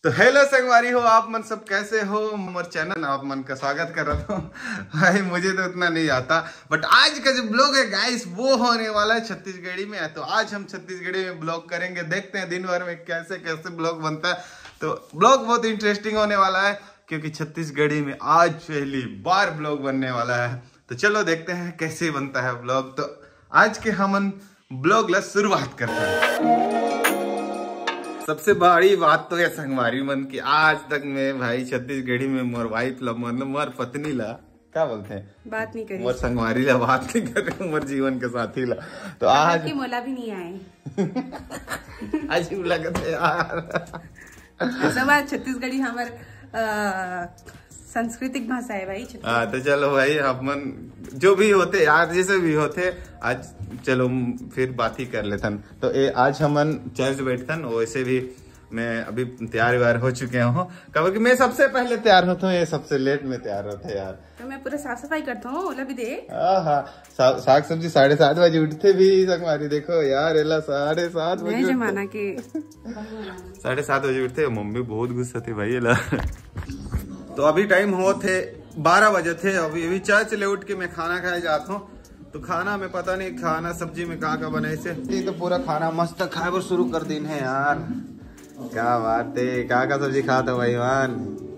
तो हेलो संगवारी हो, आप मन सब कैसे हो। हमारे चैनल आप मन का स्वागत कर रहा हूँ। भाई मुझे तो उतना नहीं आता, बट आज का जो ब्लॉग है गाइस वो होने वाला है छत्तीसगढ़ी में। तो आज हम छत्तीसगढ़ी में ब्लॉग करेंगे, देखते हैं दिन भर में कैसे कैसे ब्लॉग बनता है। तो ब्लॉग बहुत इंटरेस्टिंग होने वाला है क्योंकि छत्तीसगढ़ी में आज पहली बार ब्लॉग बनने वाला है। तो चलो देखते हैं कैसे बनता है ब्लॉग। तो आज के हम ब्लॉग ला शुरुआत करते हैं। सबसे बड़ी बात तो है संगवारी मन की, आज तक मैं भाई छत्तीसगढ़ी में मोर वाइफ ला मतलब मोर पत्नी ला क्या बोलते हैं, बात नहीं करी, मोर संगवारी ला बात नहीं कर रहे, मोर जीवन के साथी ला। तो आज की मोला भी नहीं आए। अजीब लगता है यार। ऐसा बात छत्तीसगढ़ी हमारे सांस्कृतिक भाषा है भाई। हाँ तो चलो भाई अपन जो भी होते यार, जैसे भी होते आज चलो फिर बात ही कर लेतन। तो आज हमन चर्च बैठतन, वैसे भी मैं अभी तैयार व्यार हो चुके हूँ। कब कि मैं सबसे पहले तैयार होता हूँ, ये सबसे लेट में तैयार होता है यार। तो मैं पूरा साफ सफाई करता हूँ, ओला भी दे। हाँ साग सब्जी 7:30 बजे उठते भी संगवारी, देखो यार एला 7:30 बजे जमाना के 7:30 बजे उठते। मम्मी बहुत गुस्सा थी भाई एला। तो अभी टाइम हो थे 12 बजे थे, अभी चर्च ले उठ के मैं खाना खाए जाता हूँ। तो खाना में पता नहीं खाना सब्जी में कहाँ बने से, तो पूरा खाना मस्त खाए पर शुरू कर दिन है यार। क्या बात है, कहाँ सब्जी खाता भाई मान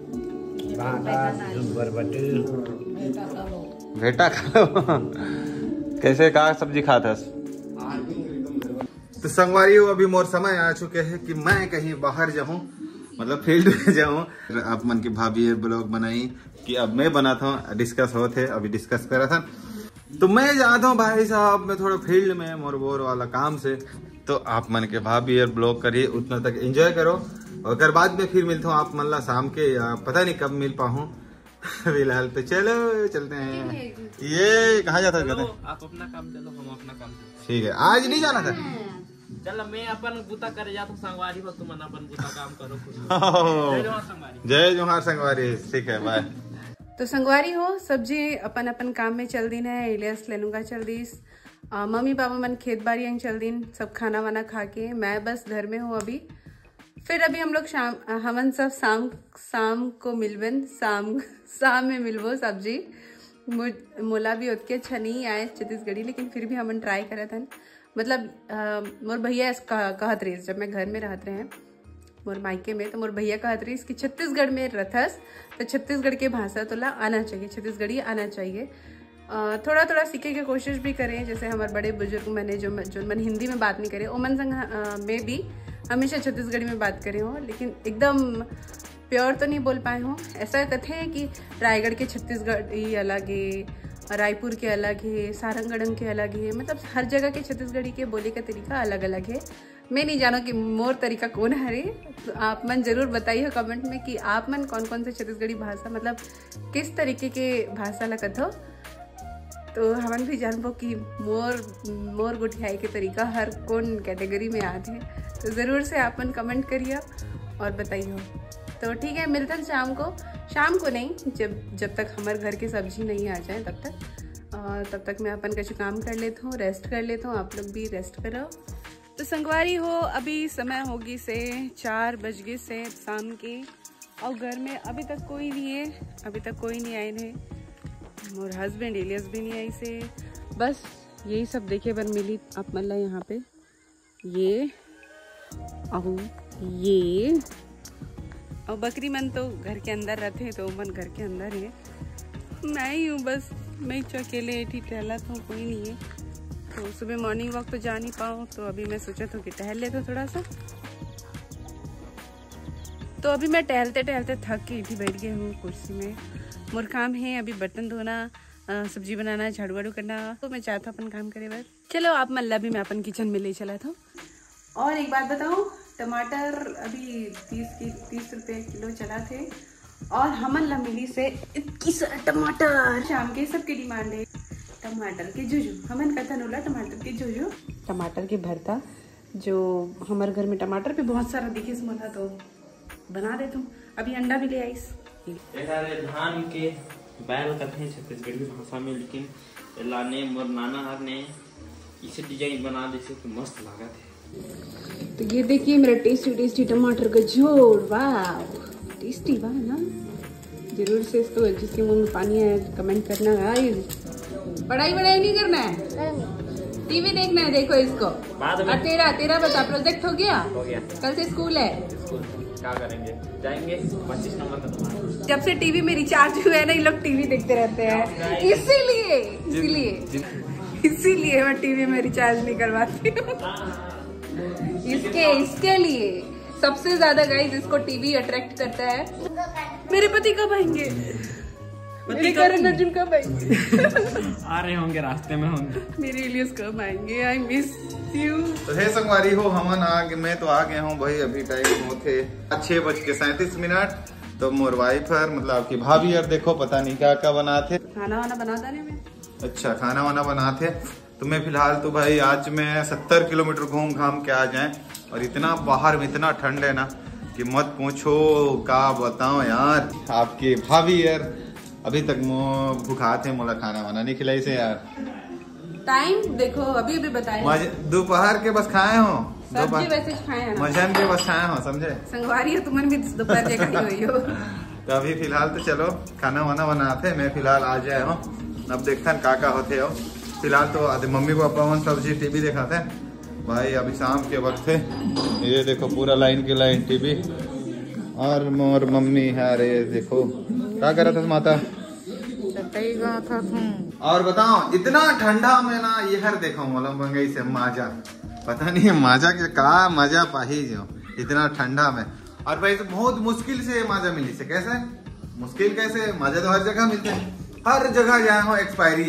बेटा खा कैसे कहाँ सब्जी खाता। तो संगवारी हो अभी मोर समय आ चुके हैं कि मैं कहीं बाहर जाऊं, मतलब फील्ड में जाऊं। आप मन की भाभी ब्लॉग बनाई कि अब मैं बनाता हूँ, डिस्कस होते अभी डिस्कस करा था। तो मैं जाता हूँ भाई साहब मैं थोड़ा फील्ड में मोर बोर वाला काम से। तो आप मन के भाभी ब्लॉग करिए, उतना तक एंजॉय करो और अगर बाद में फिर मिलता हूँ आप मन ला शाम के, या पता नहीं कब मिल पाऊँ। फिलहाल तो चलो चलते हैं। ये कहाँ जाता है? आप अपना काम चलो, हम अपना काम चलो। ठीक है, आज नहीं जाना था। चल मैं अपन बुता करे जाता हूँ संगवारी हो, तुम अपन बुता काम करो। जय जोहार संगवारी। जय जोहार संगवारी। ठीक है बाय। तो संगवारी हो सब्जी अपन अपन काम में चल दिन है। इलियस लेनुगा चल दिस, मम्मी पापा मन खेत बाड़ी चल दिन, सब खाना वाना खा के मैं बस घर में हूँ अभी। फिर अभी हम लोग हमन सब शाम को मिलबन, शाम में मिलबो सब्जी। मोला भी उतके अच्छा नहीं आए छत्तीसगढ़ी, लेकिन फिर भी हमन ट्राई करे थे। मतलब मोर भैया कहत रही जब मैं घर में रहते रहे मोर मायके में, तो मोर भैया कहत रही कि छत्तीसगढ़ में रथस तो छत्तीसगढ़ के भाषा तो ला आना चाहिए, छत्तीसगढ़ी आना चाहिए। थोड़ा थोड़ा सीखे की कोशिश भी करें, जैसे हमारे बड़े बुजुर्ग मैंने जो मन हिंदी में बात नहीं करे ओमन संग में भी हमेशा छत्तीसगढ़ी में बात करे हों, लेकिन एकदम प्योर तो नहीं बोल पाए हों। ऐसा कथे हैं कि रायगढ़ के छत्तीसगढ़ी अलग है, रायपुर के अलग है, सारंगढ़ के अलग है, मतलब हर जगह के छत्तीसगढ़ी के बोले का तरीका अलग अलग है। मैं नहीं जानो कि मोर तरीका कौन है। तो आप मन जरूर बताइए कमेंट में कि आप मन कौन कौन से छत्तीसगढ़ी भाषा मतलब किस तरीके के भाषा ला कथो। तो हमन भी जानबो कि मोर गुठियाई के तरीका हर कौन कैटेगरी में आते हैं। तो ज़रूर से आप मन कमेंट करिए और बताइए। तो ठीक है, मिलते हैं शाम को नहीं, जब तक हमारे घर की सब्जी नहीं आ जाए तब तक मैं अपन कुछ काम कर लेता हूँ, रेस्ट कर लेता हूँ। आप लोग भी रेस्ट करो। तो संगवारी हो अभी समय होगी से 4 बज गए से शाम के, और घर में अभी तक कोई नहीं है, अभी तक कोई नहीं आए हैं। मोर हस्बैंड इलियस भी नहीं आई से, बस यही सब देखे बर मिली आप मन ला यहाँ पे। ये और बकरी मन तो घर के अंदर रहते हैं, तो मन घर के अंदर है। मैं ही हूँ बस, मैं अकेले एठी टहलत हूँ, कोई नहीं है। तो सुबह मॉर्निंग वॉक तो जा नहीं पाऊँ, तो अभी मैं सोचा था कि टहल लेता थोड़ा सा। तो अभी मैं टहलते टहलते थक के एठी बैठ गई हूँ कुर्सी में। मोर काम है अभी बर्तन धोना, सब्जी बनाना, झाड़ू वाड़ू करना। तो मैं चाहता हूँ अपन काम करे बस। चलो आप मल्ला भी मैं अपन किचन में ले चला था। और एक बात बताऊँ, टमाटर अभी 30 रुपये किलो चला थे, और हमन ला मिली से 21 टमाटर। शाम के सबकी डिमांड है टमाटर के जुजू, हमन कथन होला टमाटर के जुजू, टमाटर के भरता। जो हमारे घर में टमाटर पे बहुत सारा दिखे मोला, तो बना देता हूँ। अभी अंडा भी ले आईस। धान के बैल कथे छत्तीसगढ़ी भाषा में, लेकिन लाने मोर नाना हर ने इसे डिजाइन बना दे से तो मस्त लागत है। तो ये देखिए मेरा टेस्टी टेस्टी टमाटर का झोल। वाह टेस्टी, वाह ना। जरूर से इसको जिसके मुंह में पानी है कमेंट करना। गाइस पढ़ाई नहीं करना है, टीवी देखना है। देखो इसको। और तेरा बता, प्रोजेक्ट हो गया? कल से स्कूल है। क्या करेंगे? जाएंगे 25 नंबर का तुम्हारा। जब से टीवी में रिचार्ज हुआ है ना, ये लोग टीवी देखते रहते हैं। इसीलिए मैं टीवी में रिचार्ज नहीं करवाती हूँ। इसके लिए सबसे ज्यादा गाइस इसको टीवी अट्रैक्ट करता है। मेरे पति कब आएंगे? मेरे करण अर्जुन कब आएंगे? आ रहे होंगे, रास्ते में होंगे। मेरे इलियस कब आएंगे? I miss you. तो हे संगवारी हो, हमन मैं तो आ गया हूँ भाई। अभी टाइम होते 6:37। तो मोर वाइफ है, मतलब आपकी भाभी यार, देखो पता नहीं क्या क्या बनाते। खाना वाना बना देने में। अच्छा खाना वाना बनाते। तो मैं फिलहाल तो भाई आज मैं 70 किलोमीटर घूम घाम के आ जाए, और इतना बाहर में इतना ठंड है ना कि मत पूछो। क्या बताऊं यार, आपकी भाभी यार अभी तक भूखा थे, मोला खाना वाना नहीं खिलाई से यार। टाइम देखो, अभी बताए दोपहर के बस खाए हो, सब्जी वैसे खाए हैं ना, मजन के बस खाए हो, समझे। संगवारी है तुमने भी दोपहर के खाई हुई हो। तो अभी फिलहाल तो चलो खाना वाना बनाते। मैं फिलहाल आ जाए हूँ, अब देखते हैं का होते हो। फिलहाल तो आधे मम्मी पापा वन सब्जी टीवी दिखाते हैं भाई। अभी शाम के वक्त है, ये देखो पूरा लाइन की लाइन टीवी। और मोर मम्मी है रे, देखो क्या कर रहा था माता। और बताओ इतना ठंडा में ना, ये हर देखो मोला मंगई से माजा, पता नहीं माजा के का मजा पाही जो इतना ठंडा में। और भाई तो बहुत मुश्किल से माजा मिली से। कैसे मुश्किल? कैसे माजा तो हर जगह मिलते हैं, हर जगह जाए हो एक्सपायरी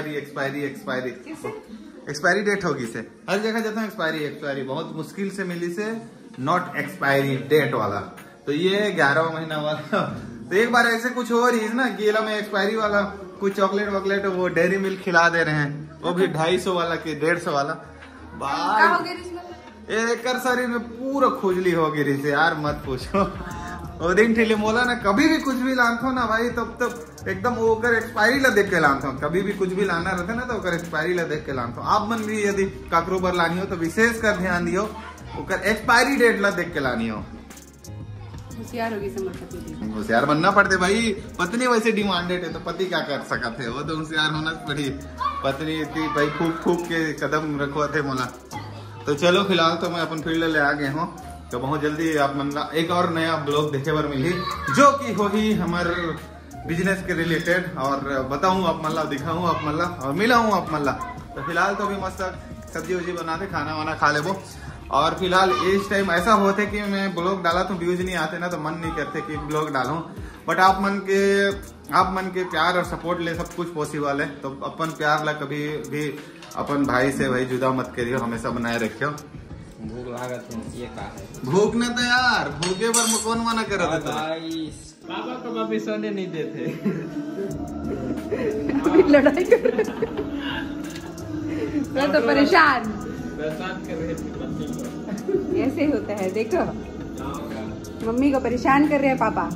डेट होगी से, हर जगह जाता हूँ एक्सपायरी। बहुत मुश्किल से मिली से नॉट एक्सपायरी डेट वाला। तो ये 11वां महीना वाला। तो एक बार ऐसे कुछ हो रही है ना, गेला में एक्सपायरी वाला कुछ चॉकलेट वॉकलेट वो डेयरी मिल्क खिला दे रहे हैं, वो भी 250 वाला के 150 वाला। एक शरीर में पूरा खुजली हो गई से यार, मत पूछो। वो दिन ठेले मोला ना, कभी भी कुछ भी लानथो ना भाई, तब एकदम वो एक्सपायरी ला देख के लानथो। कभी भी कुछ भी लाना रहता ना तो एक्सपायरी ला देख के लानथो। आप मन भी यदि काकरो बर लानी हो तो विशेष कर ध्यान दियो, एक्सपायरी डेट ला देख के लानी हो। होशियार बनना पड़ते भाई, पत्नी वैसे डिमांडेड है तो पति क्या कर सका थे, वो तो होशियार होना पड़ी। पत्नी थी भाई, फूक के कदम रखवा थे मोला। तो चलो फिलहाल तो मैं अपन फील्ड ले आ गए हूँ। तो बहुत जल्दी आप मन एक और नया ब्लॉग देखे बार मिली, जो कि हो ही हमारे बिजनेस के रिलेटेड, और बताऊँ आप मल्ला, दिखाऊँ आप मल्ला, और मिलाऊँ आप मल्ला। तो फिलहाल तो अभी मस्त सब्जी वब्जी बना के खाना वाना खा ले वो। और फिलहाल इस टाइम ऐसा होता है कि मैं ब्लॉग डाला तो व्यूज नहीं आते ना, तो मन नहीं करते कि ब्लॉग डालूं। बट आप मन के प्यार और सपोर्ट ले सब कुछ पॉसिबल है। तो अपन प्यार ला कभी भी अपन भाई से भाई जुदा मत करियो, हमेशा बनाए रखियो। भूख लागत है, ये का है? भूख न तो यार, भूखे पर कौन मना कर रहा था? पापा को वापिस सोने नहीं देते। लड़ाई कर रहे, मैं तो परेशान कर रहे थे। ऐसे होता है, देखो मम्मी को परेशान कर रहे हैं पापा।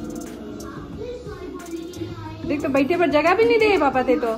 देख तो बैठे पर जगह भी नहीं दे पापा थे। तो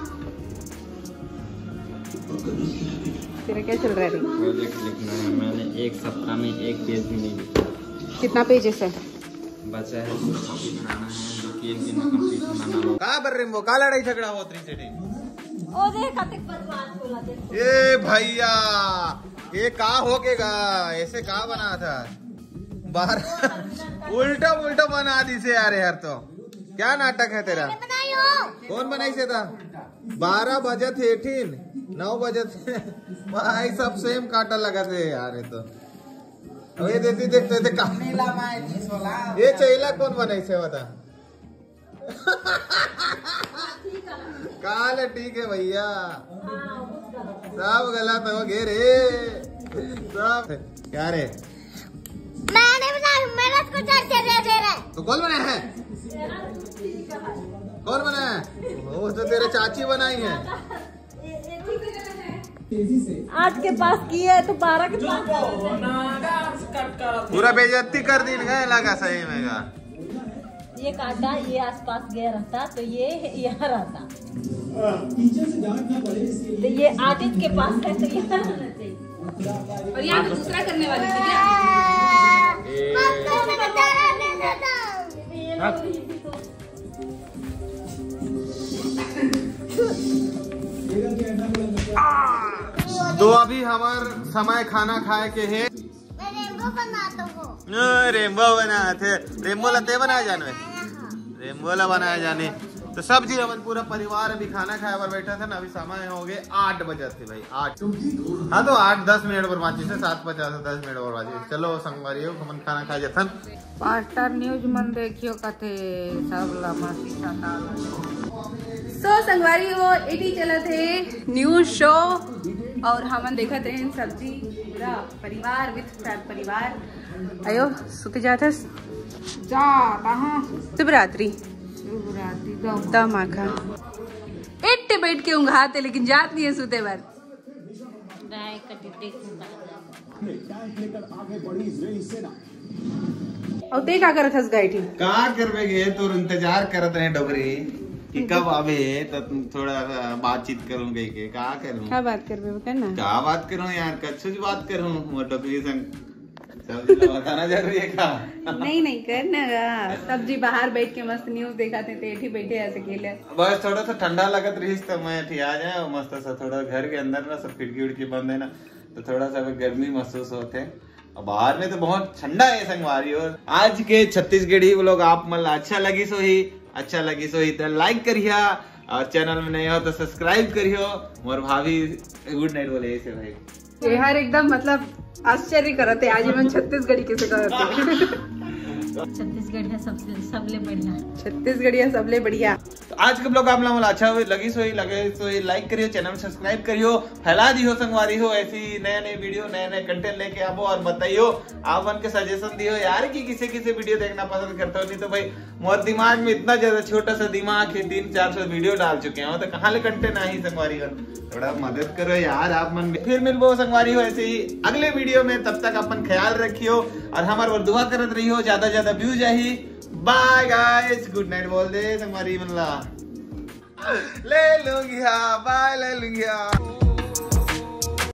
तेरा क्या चल रहा है? प्रोजेक्ट लिखना है, मैंने एक सप्ताह में 1 पेज भी नहीं लिखा। कितना पेजेस है? बचा है, कॉपी बनाना है, जो कि 1 दिन में कंप्लीट होना होगा। का बर रहे का लड़ाई झगड़ा हो रही थी? ओ देख कतक बर्बाद होला दे। ए भैया ये का हो गेगा, ऐसे का बना था बाहर? उल्टा उल्टा बना दी से यार। यार तो क्या नाटक है तेरा? कौन बनाई से था? 12 बजे थे 18 9 बजे थे भाई, सब सेम काटा लगा थे यार। ये तो ये देती देखते थे ये चैला कौन बनाई से बता? काल ठीक है भैया, सब गलत हो गए रे सब। क्या रे? मैंने बनाया, मैंने इसको चर्चा दे रहा है। तो कौन बनाया है? कौन बनाया है? वो तो तेरे चाची बनाई है। आज के पास की है तो 12 के पास पूरा बेइज्जती कर दी गए लगा सही में का। ये काटा, ये आसपास गया रहता तो ये यहाँ रहता, तो ये आगे के पास है तो यहाँ रहना चाहिए। और यहाँ तो दूसरा करने वाली थी क्या? तो अभी हमार समय खाना खाए के है। रेमबो बनाते, रेमबो लते बनाए जाने, रेमबो ला बनाए जाने। तो सब्जी अपन पूरा परिवार अभी खाना खाया पर बैठा था ना। अभी समय हो गए 8 बजे थे भाई, 8। हाँ तो 8-10 मिनट पर बाकी से 7:50 10 मिनट पर बाकी। चलो संगवारी हो हमन खाना खा जाथन। 5 स्टार न्यूज मन देखियो कथे सब ला मासी चाटा। सो संगवारी हो एटी चला थे न्यूज शो और हमन देखा थे सब्जी पूरा परिवार विथ परिवार। अयो सुते जाथस जाता हां शिवरात्रि शिवरात्रि दा माखा एट्टे बैठ के ऊँघाते लेकिन जात नहीं है सुते बार। और ते का करत हस गई थी का करबे गे तो इंतजार करत रहे डोगरी कि कब आवे तो थोड़ा बातचीत करूं गई के का करूं। क्या बात करबे वो करना क्या बात करूं यार, कछु बात करूं मोर डोगरी संग सब बताना जरूरी है का। नहीं करना सब्जी बाहर बैठ के मस्त न्यूज देखा थे एठी बैठे ऐसे खेले। बस थोड़ा सा ठंडा लगत रही तो मैं आ जाए मस्त सा थोड़ा घर के अंदर ना सब खिड़की उड़की बंद है ना तो थोड़ा सा गर्मी महसूस होते। और बाहर में तो बहुत ठंडा है संगवारी। और आज के छत्तीसगढ़ी व्लॉग आप मतलब अच्छा लगी सो ही तो लाइक करिया और चैनल में नए हो तो सब्सक्राइब करियो। मोर भाभी गुड नाइट बोले ऐसे भाई यार एकदम मतलब आश्चर्य करते आज मन छत्तीसगढ़ी कैसे करते। छत्तीसगढ़िया सबले बढ़िया, छत्तीसगढ़िया सबले बढ़िया। तो आज का ब्लॉग आप लोगों को अच्छा लगे तो लाइक करियो, चैनल में सब्सक्राइब करियो, फैला दियो संगवारी हो ऐसी नए वीडियो नए कंटेंट लेके आवो। और बताइयो आप मन के सजेशन दियो यार कि किसे वीडियो देखना पसंद करते हो। नहीं तो भाई मोर दिमाग में इतना ज्यादा छोटा सा दिमाग है 300-400 वीडियो डाल चुके हैं तो कहाँ ले कंटेंट आई संगवारी हो। थोड़ा मदद करो यार आप मन। फिर मिलबो संगवारी हो ऐसे ही अगले वीडियो में। तब तक अपन ख्याल रखियो और हमारे दुआ करत रहियो ज्यादा व्यूज आई। बाय गाइस, गुड नाइट बोल दे संगवारी मनला। ले लूंगी बाय ले लूंगी।